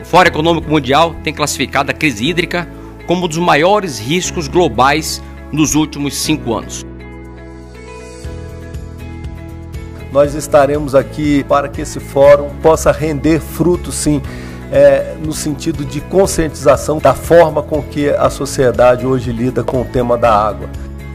O Fórum Econômico Mundial tem classificado a crise hídrica como um dos maiores riscos globais nos últimos 5 anos. Nós estaremos aqui para que esse fórum possa render frutos, sim, no sentido de conscientização da forma com que a sociedade hoje lida com o tema da água.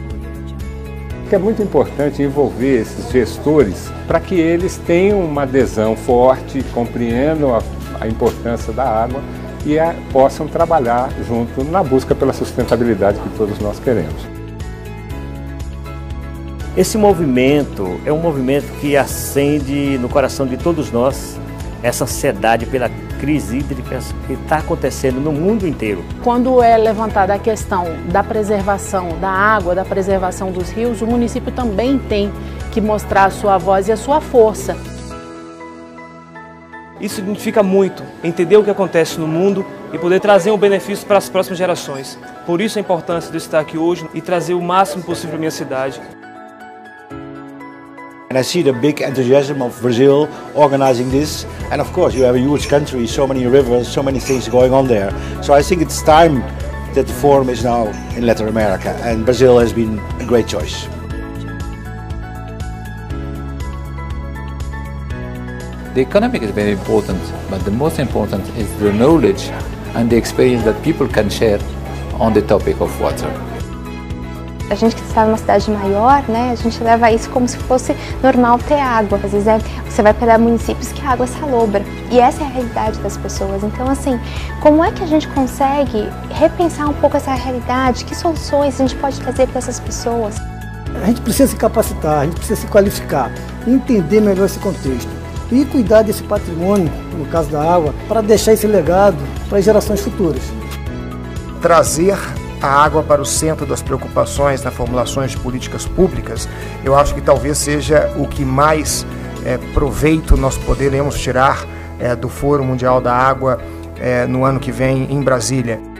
É muito importante envolver esses gestores para que eles tenham uma adesão forte, compreendam a importância da água e possam trabalhar junto na busca pela sustentabilidade que todos nós queremos. Esse movimento é um movimento que acende no coração de todos nós essa ansiedade pela crise hídrica que está acontecendo no mundo inteiro. Quando é levantada a questão da preservação da água, da preservação dos rios, o município também tem que mostrar a sua voz e a sua força. Isso significa muito, entender o que acontece no mundo e poder trazer um benefício para as próximas gerações. Por isso a importância de eu estar aqui hoje e trazer o máximo possível para a minha cidade. And I see the big enthusiasm of Brazil organizing this, and of course you have a huge country, so many rivers, so many things going on there. So I think it's time that the forum is now in Latin America, and Brazil has been a great choice. The economic is very important, but the most important is the knowledge and the experience that people can share on the topic of water. A gente que está numa cidade maior, né, a gente leva isso como se fosse normal ter água. Às vezes você vai para municípios que a água é salobra. E essa é a realidade das pessoas. Então, assim, como é que a gente consegue repensar um pouco essa realidade? Que soluções a gente pode trazer para essas pessoas? A gente precisa se capacitar, a gente precisa se qualificar, entender melhor esse contexto e cuidar desse patrimônio, no caso da água, para deixar esse legado para as gerações futuras. Trazer a água para o centro das preocupações nas formulações de políticas públicas, eu acho que talvez seja o que mais proveito nós poderemos tirar do Fórum Mundial da Água no ano que vem em Brasília.